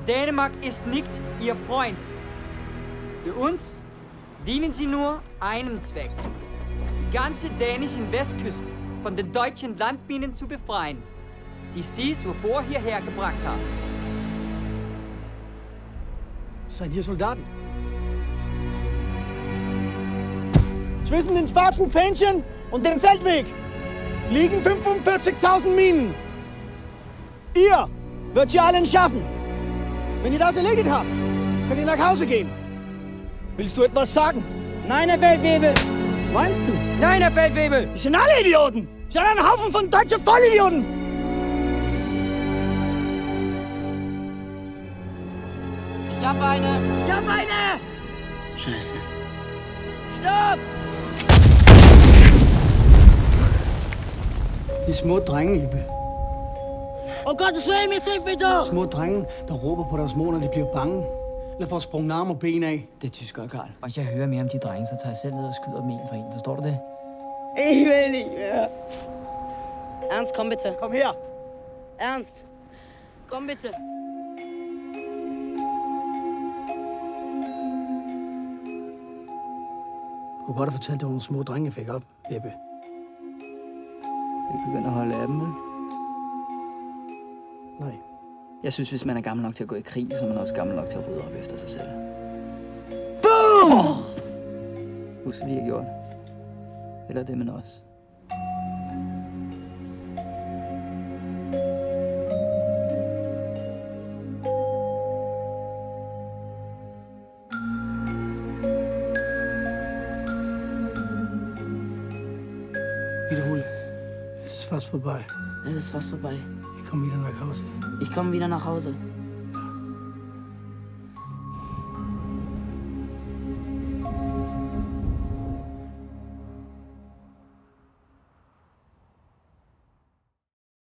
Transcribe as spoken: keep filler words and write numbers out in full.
Dänemark ist nicht Ihr Freund. Für uns dienen Sie nur einem Zweck. Die ganze dänischen Westküste von den deutschen Landminen zu befreien, die Sie zuvor hierher gebracht haben. Seid ihr Soldaten? Zwischen den schwarzen Fähnchen und dem Feldweg liegen fünfundvierzigtausend Minen. Ihr wird sie allen schaffen. Wenn ihr das erledigt habt, könnt ihr nach Hause gehen. Willst du etwas sagen? Nein, Herr Feldwebel! Meinst du? Nein, Herr Feldwebel! Die sind alle Idioten! Die sind ein Haufen von deutschen Vollidioten! Ich hab eine! Ich hab eine! Scheiße. Stopp! De små drenge, Ibe. Oh Gottes Willen, mir hilf bitte! Små drenge, der råber på deres mor, når de bliver bange. Eller får sprunget arme og ben af. Det er tyskere, Karl. Hvis jeg hører mere om de drenge, så tager jeg selv ned og skyder dem en for en. Forstår du det? Ich will nicht mehr. Ernst, komm bitte. Kom her. Ernst, komm bitte. Du kunne godt have fortalt, at det var nogle små drenge, jeg fik op, Ebbe. Vi begynder at holde af dem, vel? Nej. Jeg synes, hvis man er gammel nok til at gå i krig, så er man også gammel nok til at rydde op efter sig selv. Boom! Oh! Husk, hvad vi har gjort. Eller det med os. Wiederhole. Es ist fast vorbei. Es ist fast vorbei. Ich komme wieder nach Hause. Ich komme wieder nach Hause.